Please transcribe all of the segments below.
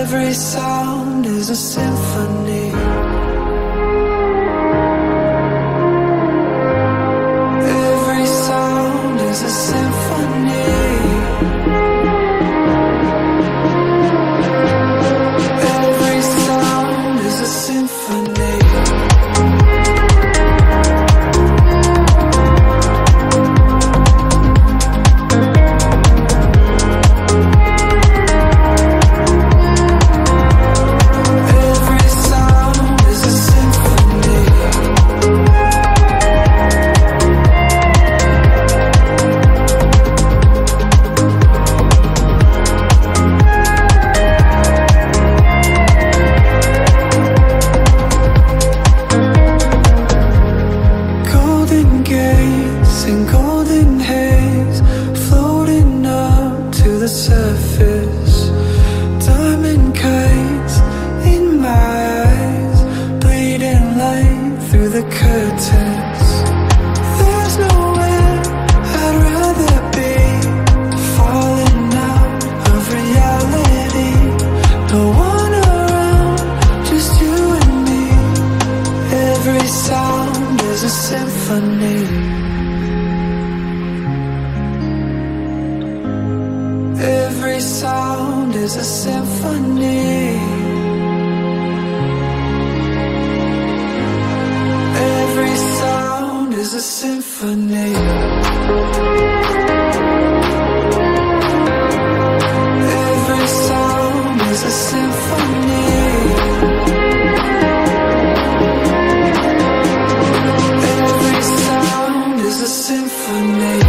Every sound is a symphony. Every sound is a symphony. Every sound is a symphony. Every sound is a symphony. Every sound is a symphony. Every sound is a symphony. Every sound is a symphony.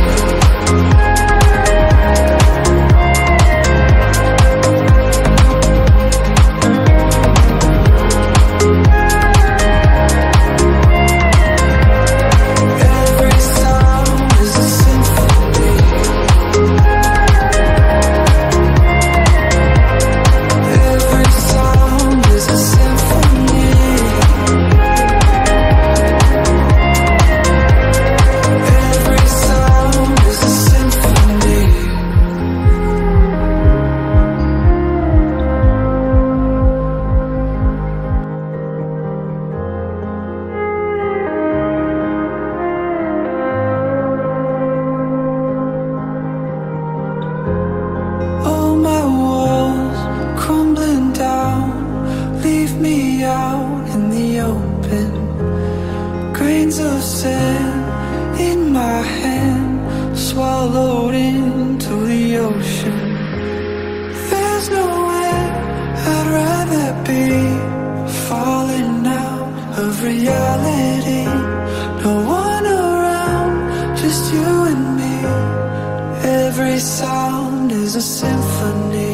Grains of sand in my hand, swallowed into the ocean. There's nowhere I'd rather be, falling out of reality. No one around, just you and me. Every sound is a symphony.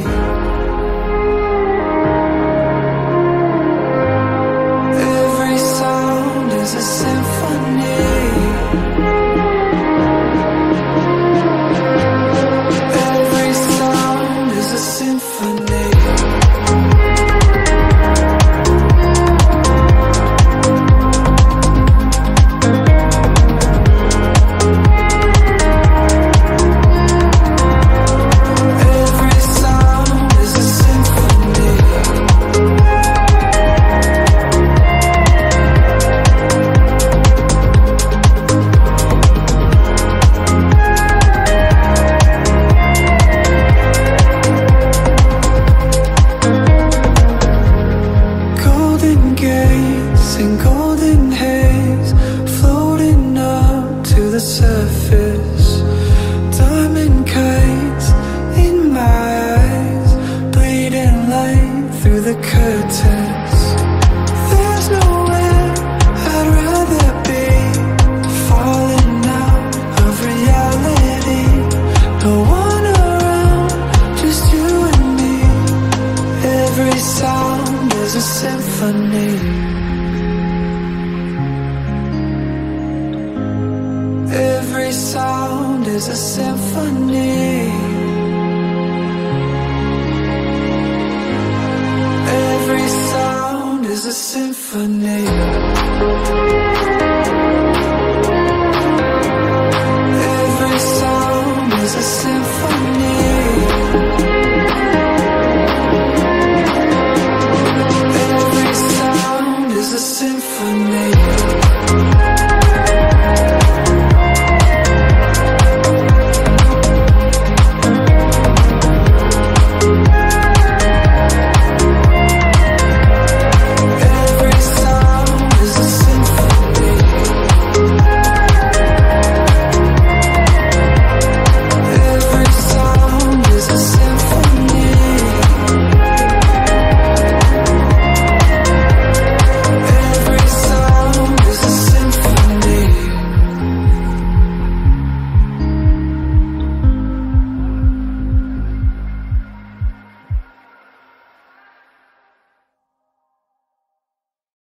Every sound is a symphony. Every sound is a symphony. Every sound is a symphony. And golden haze floating up to the surface. Diamond kites in my eyes, bleeding light through the curtains. There's nowhere I'd rather be, falling out of reality. No one around, just you and me. Every sound is a symphony. Every sound is a symphony. Every sound is a symphony.